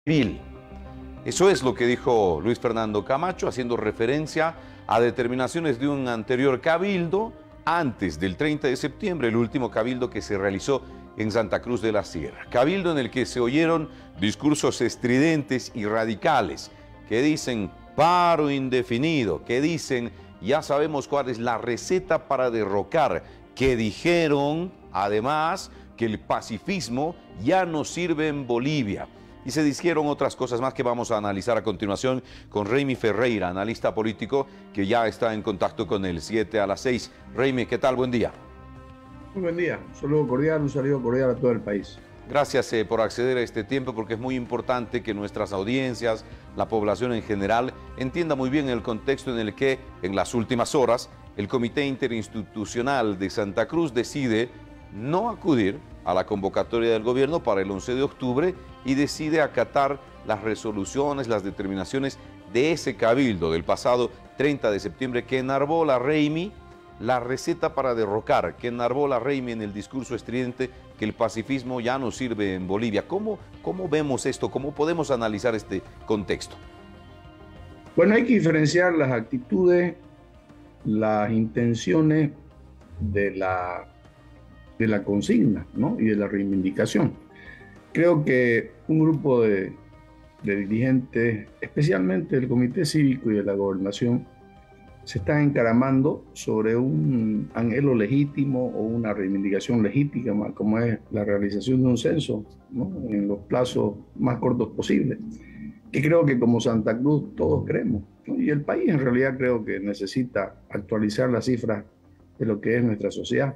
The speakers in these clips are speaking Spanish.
civil. Eso es lo que dijo Luis Fernando Camacho, haciendo referencia a determinaciones de un anterior cabildo antes del 30 de septiembre, el último cabildo que se realizó en Santa Cruz de la Sierra. Cabildo en el que se oyeron discursos estridentes y radicales que dicen paro indefinido, que dicen ya sabemos cuál es la receta para derrocar, que dijeron además que el pacifismo ya no sirve en Bolivia. Y se dijeron otras cosas más que vamos a analizar a continuación con Raimi Ferreira, analista político, que ya está en contacto con el 7 a las 6. Raimi, ¿qué tal? Buen día. Muy buen día. Un saludo cordial a todo el país. Gracias por acceder a este tiempo, porque es muy importante que nuestras audiencias, la población en general, entienda muy bien el contexto en el que en las últimas horas el Comité Interinstitucional de Santa Cruz decide no acudir a la convocatoria del gobierno para el 11 de octubre y decide acatar las resoluciones, las determinaciones de ese cabildo del pasado 30 de septiembre que enarbola Raimi la receta para derrocar, que enarbola Raimi en el discurso estridente que el pacifismo ya no sirve en Bolivia. ¿Cómo vemos esto? ¿Cómo podemos analizar este contexto? Bueno, hay que diferenciar las actitudes, las intenciones de la consigna, ¿no? Y de la reivindicación. Creo que un grupo de dirigentes, especialmente del Comité Cívico y de la Gobernación, se están encaramando sobre un anhelo legítimo o una reivindicación legítima, como es la realización de un censo, ¿no? En los plazos más cortos posibles, que creo que como Santa Cruz todos creemos, ¿no? Y el país en realidad creo que necesita actualizar las cifras de lo que es nuestra sociedad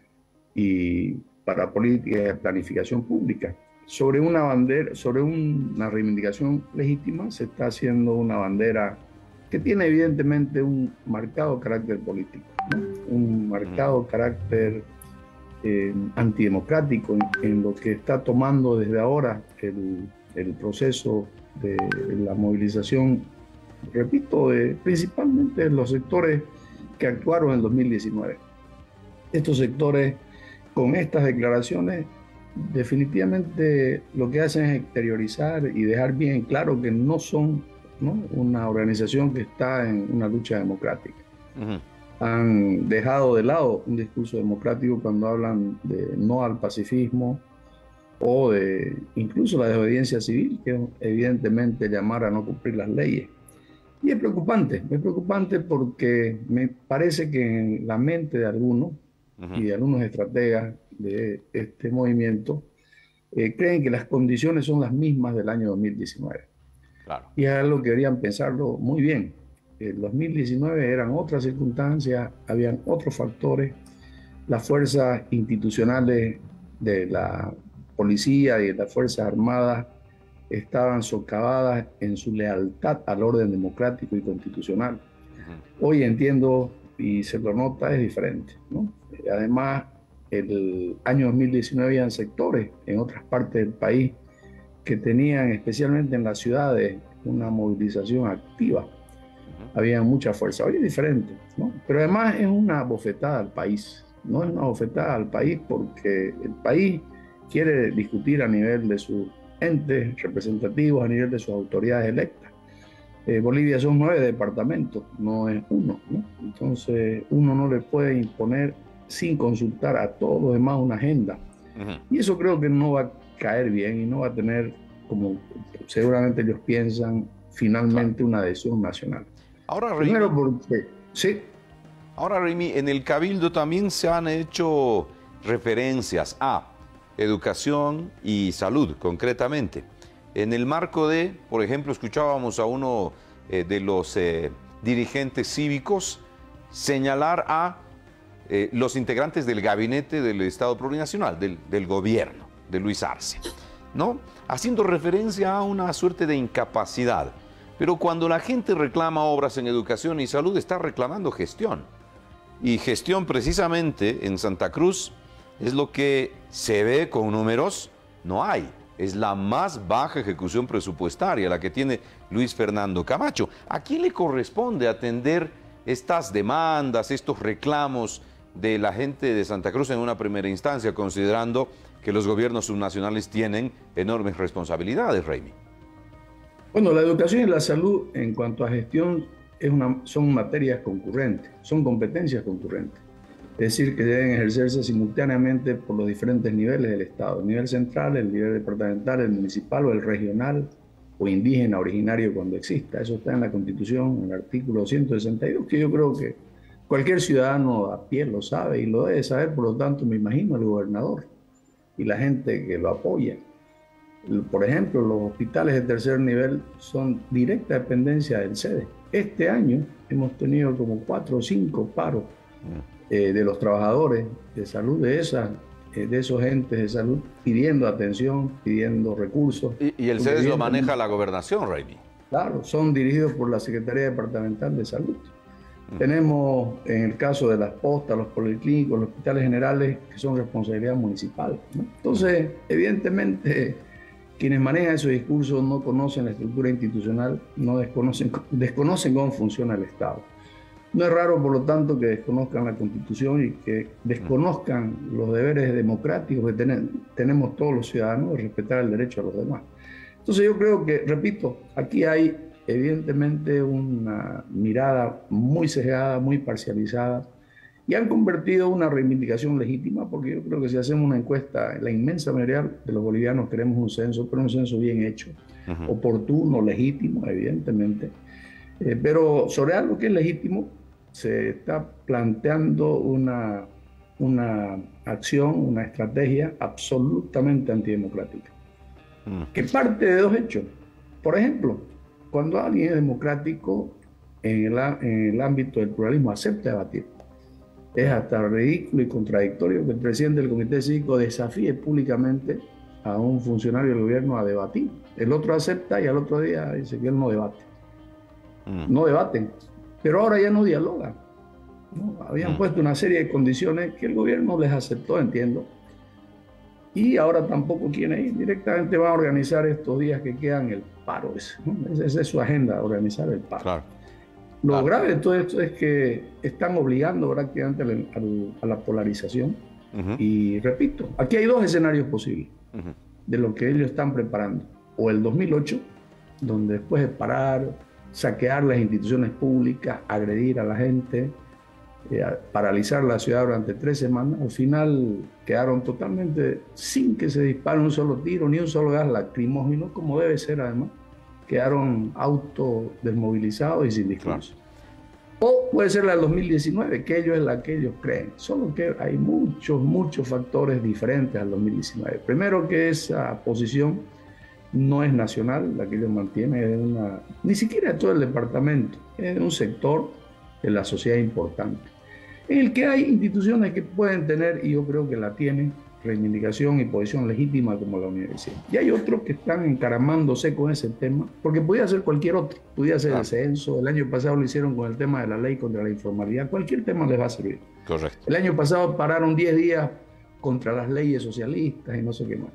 y para políticas de planificación pública. Sobre una bandera, sobre una reivindicación legítima, se está haciendo una bandera que tiene evidentemente un marcado carácter político, ¿no? Un marcado carácter antidemocrático en lo que está tomando desde ahora el proceso de la movilización, repito, principalmente de los sectores que actuaron en 2019. Estos sectores, con estas declaraciones, definitivamente lo que hacen es exteriorizar y dejar bien claro que no son, ¿no?, una organización que está en una lucha democrática. Han dejado de lado un discurso democrático cuando hablan de no al pacifismo o de incluso la desobediencia civil, que es evidentemente llamar a no cumplir las leyes. Y es preocupante porque me parece que en la mente de algunos y de algunos estrategas de este movimiento creen que las condiciones son las mismas del año 2019. Claro. Y es algo que deberían pensarlo muy bien. El 2019 eran otras circunstancias, habían otros factores. Las fuerzas institucionales de la policía y de las Fuerzas Armadas estaban socavadas en su lealtad al orden democrático y constitucional. Hoy entiendo, y se lo nota, es diferente, ¿no? Además, el año 2019 habían sectores en otras partes del país que tenían, especialmente en las ciudades, una movilización activa. Había mucha fuerza. Hoy es diferente, ¿no? Pero además es una bofetada al país. No es una bofetada al país porque el país quiere discutir a nivel de sus entes representativos, a nivel de sus autoridades electas. Bolivia son 9 departamentos, no es uno, ¿no? Entonces uno no le puede imponer sin consultar a todos los demás una agenda. Y eso creo que no va a caer bien y no va a tener, como seguramente ellos piensan, finalmente una adhesión nacional. Ahora, primero Raimi, porque, sí. Ahora, Raimi, en el Cabildo también se han hecho referencias a educación y salud, concretamente. En el marco de, por ejemplo, escuchábamos a uno de los dirigentes cívicos señalar a los integrantes del gabinete del Estado Plurinacional, del gobierno de Luis Arce, ¿no? Haciendo referencia a una suerte de incapacidad. Pero cuando la gente reclama obras en educación y salud, está reclamando gestión. Y gestión precisamente en Santa Cruz es lo que se ve con números, no hay. Es la más baja ejecución presupuestaria, la que tiene Luis Fernando Camacho. ¿A quién le corresponde atender estas demandas, estos reclamos de la gente de Santa Cruz en una primera instancia, considerando que los gobiernos subnacionales tienen enormes responsabilidades, Raimi? Bueno, la educación y la salud en cuanto a gestión son materias concurrentes, son competencias concurrentes. Es decir, que deben ejercerse simultáneamente por los diferentes niveles del Estado, el nivel central, el nivel departamental, el municipal o el regional o indígena originario cuando exista. Eso está en la Constitución, en el artículo 162, que yo creo que cualquier ciudadano a pie lo sabe y lo debe saber, por lo tanto, me imagino el gobernador y la gente que lo apoya. Por ejemplo, los hospitales de tercer nivel son directa dependencia del SEDE. Este año hemos tenido como 4 o 5 paros de los trabajadores de salud, de esos entes de salud, pidiendo atención, pidiendo recursos. Y el SEDES lo maneja la gobernación, Raimi. Claro, son dirigidos por la Secretaría Departamental de Salud. Tenemos, en el caso de las postas, los policlínicos, los hospitales generales, que son responsabilidad municipal, ¿no? Entonces, evidentemente, quienes manejan esos discursos no conocen la estructura institucional, no desconocen cómo funciona el Estado. No es raro, por lo tanto, que desconozcan la Constitución y que desconozcan los deberes democráticos que tenemos todos los ciudadanos de respetar el derecho a los demás. Entonces yo creo que, repito, aquí hay evidentemente una mirada muy sesgada, muy parcializada, y han convertido una reivindicación legítima, porque yo creo que si hacemos una encuesta, la inmensa mayoría de los bolivianos queremos un censo, pero un censo bien hecho, oportuno, legítimo, evidentemente. Pero sobre algo que es legítimo, se está planteando una acción, una estrategia absolutamente antidemocrática, que parte de dos hechos. Por ejemplo, cuando alguien es democrático en el ámbito del pluralismo, acepta debatir. Es hasta ridículo y contradictorio que el presidente del Comité Cívico desafíe públicamente a un funcionario del gobierno a debatir. El otro acepta y al otro día dice que él no debate. No debaten. Pero ahora ya no dialogan, ¿no? Habían puesto una serie de condiciones que el gobierno les aceptó, entiendo, y ahora tampoco quieren ir. Directamente van a organizar estos días que quedan el paro, ¿no? Esa es su agenda, organizar el paro. Claro. Lo grave de todo esto es que están obligando prácticamente a la polarización. Y repito, aquí hay dos escenarios posibles de lo que ellos están preparando. O el 2008, donde después de parar, saquear las instituciones públicas, agredir a la gente, paralizar la ciudad durante 3 semanas, al final quedaron totalmente sin que se dispare un solo tiro ni un solo gas lacrimógeno, como debe ser además. Quedaron autodesmovilizados y sin discurso. Claro. O puede ser la del 2019, que ellos es la que ellos creen. Solo que hay muchos factores diferentes al 2019. Primero, que esa posición no es nacional, la que ellos mantienen, ni siquiera de todo el departamento, es de un sector de la sociedad importante, en el que hay instituciones que pueden tener, y yo creo que la tienen, reivindicación y posición legítima como la universidad. Y hay otros que están encaramándose con ese tema, porque podía ser cualquier otro, podía ser el censo, el año pasado lo hicieron con el tema de la ley contra la informalidad, cualquier tema les va a servir. Correcto. El año pasado pararon 10 días contra las leyes socialistas y no sé qué más,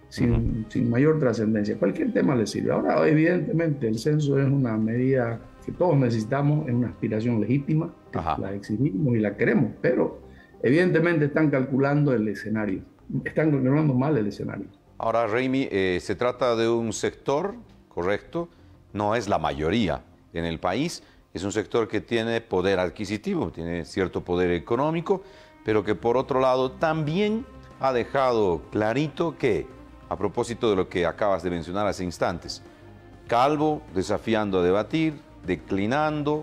sin mayor trascendencia. Cualquier tema les sirve. Ahora, evidentemente, el censo es una medida que todos necesitamos, es una aspiración legítima, la exigimos y la queremos, pero evidentemente están calculando el escenario, están calculando mal el escenario. Ahora, Raimi, se trata de un sector, correcto, no es la mayoría en el país, es un sector que tiene poder adquisitivo, tiene cierto poder económico, pero que por otro lado también ha dejado clarito que, a propósito de lo que acabas de mencionar hace instantes, Calvo desafiando a debatir, declinando,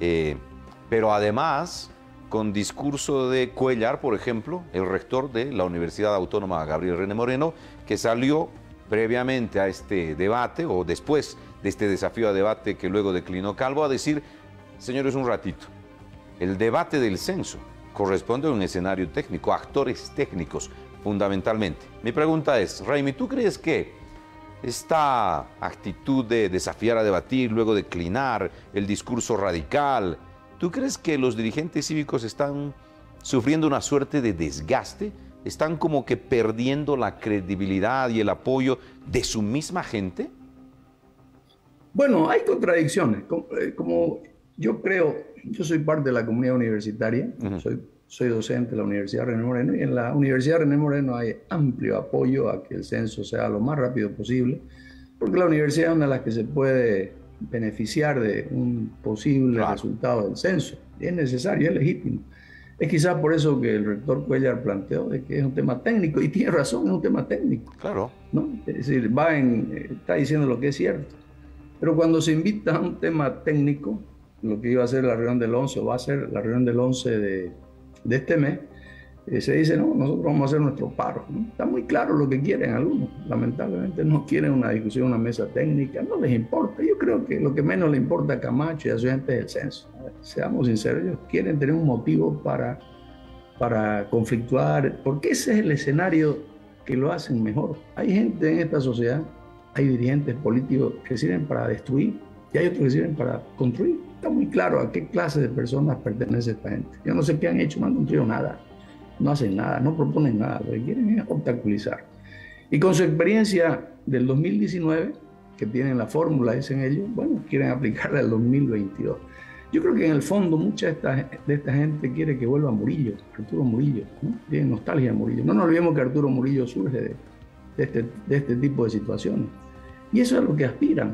pero además con discurso de Cuéllar, por ejemplo, el rector de la Universidad Autónoma Gabriel René Moreno, que salió previamente a este debate, o después de este desafío a debate que luego declinó Calvo, a decir, señores, un ratito, el debate del censo corresponde a un escenario técnico, a actores técnicos, fundamentalmente. Mi pregunta es, Raimi, ¿tú crees que esta actitud de desafiar a debatir, luego declinar, el discurso radical, ¿tú crees que los dirigentes cívicos están sufriendo una suerte de desgaste? ¿Están como que perdiendo la credibilidad y el apoyo de su misma gente? Bueno, hay contradicciones. Como yo creo, yo soy parte de la comunidad universitaria, soy docente de la Universidad René Moreno, y en la Universidad René Moreno hay amplio apoyo a que el censo sea lo más rápido posible. porque la universidad es una de las que se puede beneficiar de un posible resultado del censo. Es necesario, es legítimo. Es quizás por eso que el rector Cuellar planteó de que es un tema técnico, y tiene razón, es un tema técnico. Claro. ¿No? Es decir, está diciendo lo que es cierto. Pero cuando se invita a un tema técnico, lo que iba a ser la reunión del 11, o va a ser la reunión del 11 de este mes, se dice, no, nosotros vamos a hacer nuestro paro, ¿no? Está muy claro lo que quieren algunos. Lamentablemente no quieren una discusión, una mesa técnica, no les importa. Yo creo que lo que menos le importa a Camacho y a su gente es el censo. Seamos sinceros, ellos quieren tener un motivo para conflictuar, porque ese es el escenario que lo hacen mejor. Hay gente en esta sociedad, hay dirigentes políticos que sirven para destruir y hay otros que sirven para construir. Está muy claro a qué clase de personas pertenece esta gente. Yo no sé qué han hecho, no han construido nada. No hacen nada, no proponen nada, lo que quieren es obstaculizar. Y con su experiencia del 2019, que tienen la fórmula, dicen ellos, bueno, quieren aplicarla al 2022. Yo creo que en el fondo mucha de esta gente quiere que vuelva Murillo, Arturo Murillo, ¿no? Tienen nostalgia de Murillo. No nos olvidemos que Arturo Murillo surge de este tipo de situaciones. Y eso es lo que aspiran.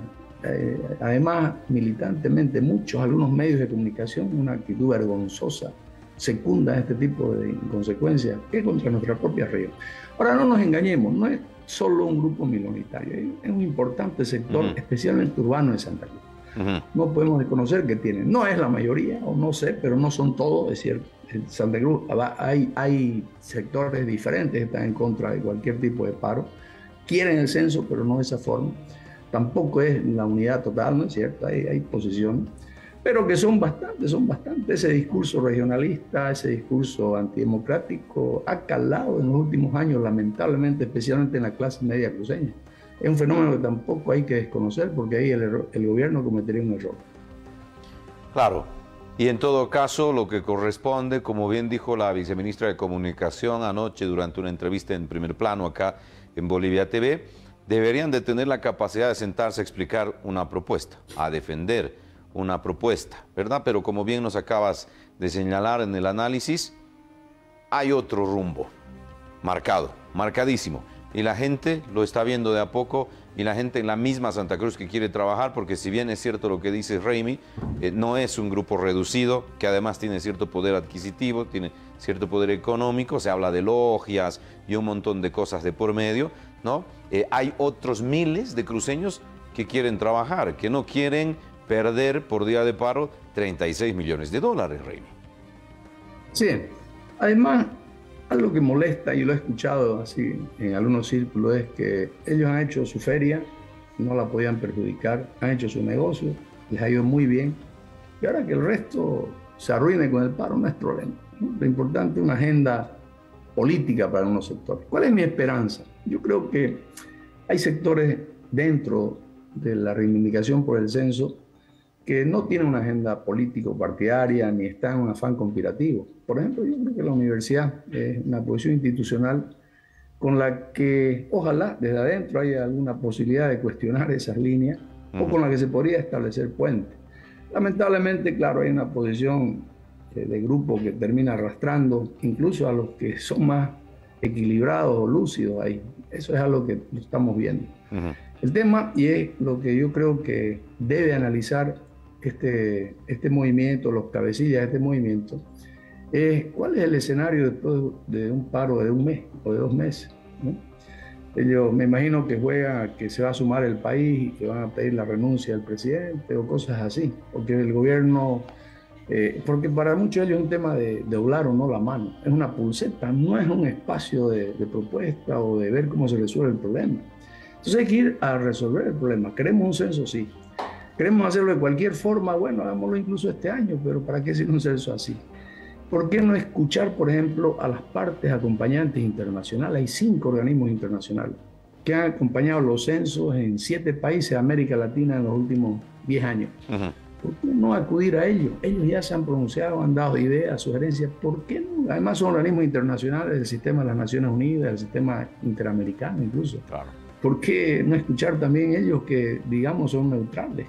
Además, militantemente, algunos medios de comunicación, una actitud vergonzosa, secunda este tipo de inconsecuencias que es contra nuestra propia región. Ahora, no nos engañemos, no es solo un grupo minoritario, es un importante sector, especialmente urbano de Santa Cruz. No podemos desconocer que tienen, no es la mayoría, o no sé, pero no son todos, es cierto. En Santa Cruz hay sectores diferentes que están en contra de cualquier tipo de paro, quieren el censo, pero no de esa forma. Tampoco es la unidad total, ¿no es cierto? Hay posiciones, pero que son bastantes. Ese discurso regionalista, ese discurso antidemocrático ha calado en los últimos años, lamentablemente, especialmente en la clase media cruceña. Es un fenómeno que tampoco hay que desconocer, porque ahí el gobierno cometería un error. Claro, y en todo caso lo que corresponde, como bien dijo la viceministra de Comunicación anoche durante una entrevista en Primer Plano acá en Bolivia TV, deberían de tener la capacidad de sentarse a explicar una propuesta, a defender una propuesta, ¿verdad? Pero como bien nos acabas de señalar en el análisis, hay otro rumbo marcadísimo, y la gente lo está viendo de a poco, y la gente en la misma Santa Cruz que quiere trabajar, porque si bien es cierto lo que dice Raimi, no es un grupo reducido, que además tiene cierto poder adquisitivo, tiene cierto poder económico, se habla de logias y un montón de cosas de por medio, ¿no? Hay otros miles de cruceños que quieren trabajar, que no quieren perder por día de paro 36 millones de dólares, Raimi. Sí, además, algo que molesta, y lo he escuchado así en algunos círculos, es que ellos han hecho su feria, no la podían perjudicar, han hecho su negocio, les ha ido muy bien, y ahora que el resto se arruine con el paro no es problema, ¿no? Lo importante es una agenda política para unos sectores. ¿Cuál es mi esperanza? Yo creo que hay sectores dentro de la reivindicación por el censo que no tienen una agenda político-partidaria ni están en un afán conspirativo. Por ejemplo, yo creo que la universidad es una posición institucional con la que ojalá desde adentro haya alguna posibilidad de cuestionar esas líneas o con la que se podría establecer puentes. Lamentablemente, claro, hay una posición de grupo que termina arrastrando incluso a los que son más equilibrados o lúcidos ahí. Eso es algo que lo estamos viendo. El tema, y es lo que yo creo que debe analizar este movimiento, los cabecillas de este movimiento, es cuál es el escenario después de un paro de un mes o de 2 meses, ¿no? Ellos me imagino que juegan a que se va a sumar el país y que van a pedir la renuncia del presidente o cosas así, porque el gobierno, porque para muchos de ellos es un tema de doblar o no la mano, es una pulseta, no es un espacio de propuesta o de ver cómo se resuelve el problema. Entonces hay que ir a resolver el problema. ¿Queremos un censo? Sí. ¿Queremos hacerlo de cualquier forma? Bueno, hagámoslo incluso este año, pero ¿para qué hacer un censo así? ¿Por qué no escuchar, por ejemplo, a las partes acompañantes internacionales? Hay 5 organismos internacionales que han acompañado los censos en 7 países de América Latina en los últimos 10 años. ¿Por qué no acudir a ellos? Ellos ya se han pronunciado, han dado ideas, sugerencias. ¿Por qué no? Además son organismos internacionales del sistema de las Naciones Unidas, del sistema interamericano incluso. Claro. ¿Por qué no escuchar también ellos que, digamos, son neutrales?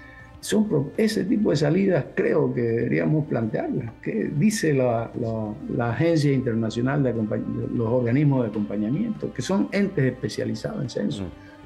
Ese tipo de salidas creo que deberíamos plantearlas. ¿Qué dice la Agencia Internacional de los organismos de acompañamiento, que son entes especializados en censo?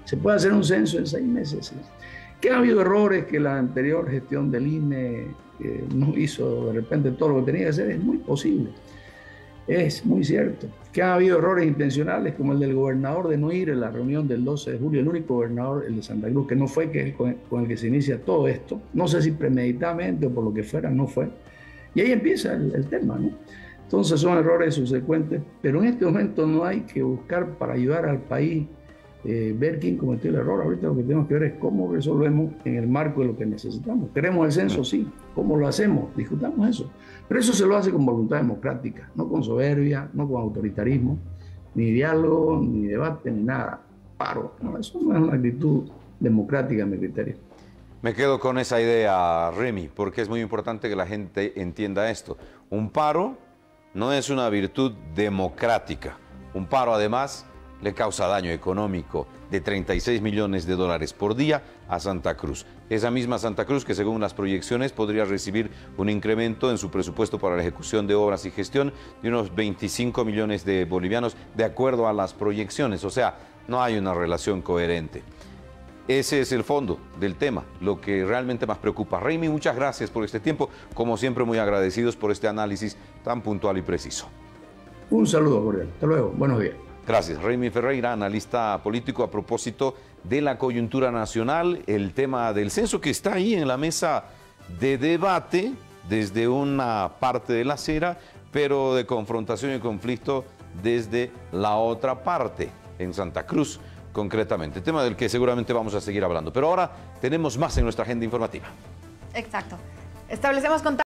Se puede hacer un censo en 6 meses. ¿Sí? Que ha habido errores que la anterior gestión del INE no hizo de repente todo lo que tenía que hacer, es muy posible. Es muy cierto. Que ha habido errores intencionales como el del gobernador de no ir a la reunión del 12 de julio, el único gobernador, el de Santa Cruz, que no fue, que es con el que se inicia todo esto. No sé si premeditadamente o por lo que fuera, no fue. Y ahí empieza el tema, ¿no? Entonces son errores subsecuentes, pero en este momento no hay que buscar para ayudar al país ver quién cometió el error. Ahorita lo que tenemos que ver es cómo resolvemos en el marco de lo que necesitamos. ¿Queremos el censo? Sí. ¿Cómo lo hacemos? Discutamos eso. Pero eso se lo hace con voluntad democrática, no con soberbia, no con autoritarismo, ni diálogo, ni debate, ni nada. Paro. No, eso no es una actitud democrática, a mi criterio. Me quedo con esa idea, Remy, porque es muy importante que la gente entienda esto. Un paro no es una virtud democrática. Un paro, además, le causa daño económico de 36 millones de dólares por día a Santa Cruz. Esa misma Santa Cruz que, según las proyecciones, podría recibir un incremento en su presupuesto para la ejecución de obras y gestión de unos 25 millones de bolivianos, de acuerdo a las proyecciones. O sea, no hay una relación coherente. Ese es el fondo del tema, lo que realmente más preocupa. Remy, muchas gracias por este tiempo. Como siempre, muy agradecidos por este análisis tan puntual y preciso. Un saludo cordial. Hasta luego. Buenos días. Gracias. Remy Ferreira, analista político, a propósito de la coyuntura nacional, el tema del censo que está ahí en la mesa de debate desde una parte de la acera, pero de confrontación y conflicto desde la otra parte, en Santa Cruz concretamente, tema del que seguramente vamos a seguir hablando. Pero ahora tenemos más en nuestra agenda informativa. Exacto. Establecemos contacto.